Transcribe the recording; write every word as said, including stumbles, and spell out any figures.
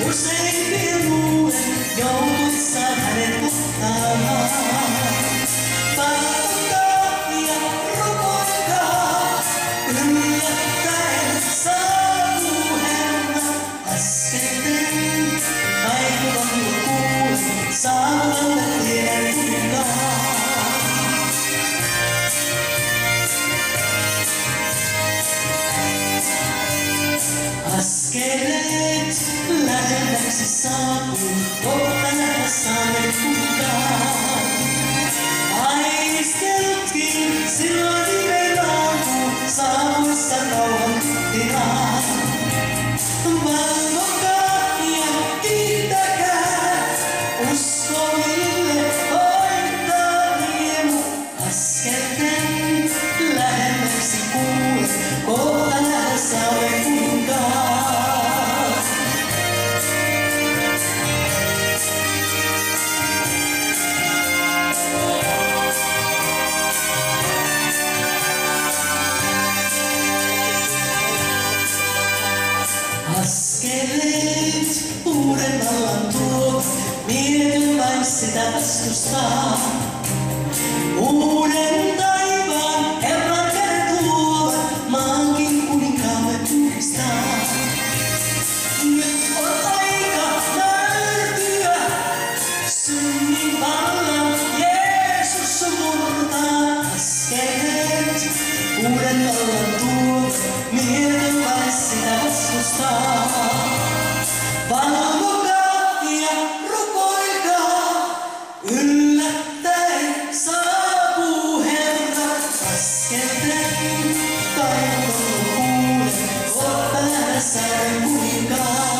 Useimpien luulen joutuissaan hänet kohtaamaan. Palvotkaa ja rukoilkaa, yllättäen saapuu Herra äskettäin. Taivaan jo kuulen saavalle tien kulkaa. Askeleet lähemmäksi saapuu, kohta nähdä saamme kukaan. Ainisteltiin silloin viimein aamu, saavuissa rauhan tilaan. Valvokaa ja kiittäkää, uskoville hoitaa riemu. Askelten lähemmäksi kuule, kohta nähdä saamme kukaan. Askeleet uuden vallan tuovat, mietin vain sitä vastustaa. Uuden taivaan Herran kädet luovat, maankin kuninkaamme puhdistaa. Nyt on aika nöyrtyä, synnin vallan Jeesus murtaa. Askeleet uuden vallan tuovat, mietin vain sitä vastustaa. Valvokaa ja rukoilkaa, yllättäen saapuu Herra askelten. Taivaan kuule, kohta nähdä saamme kuninkaan.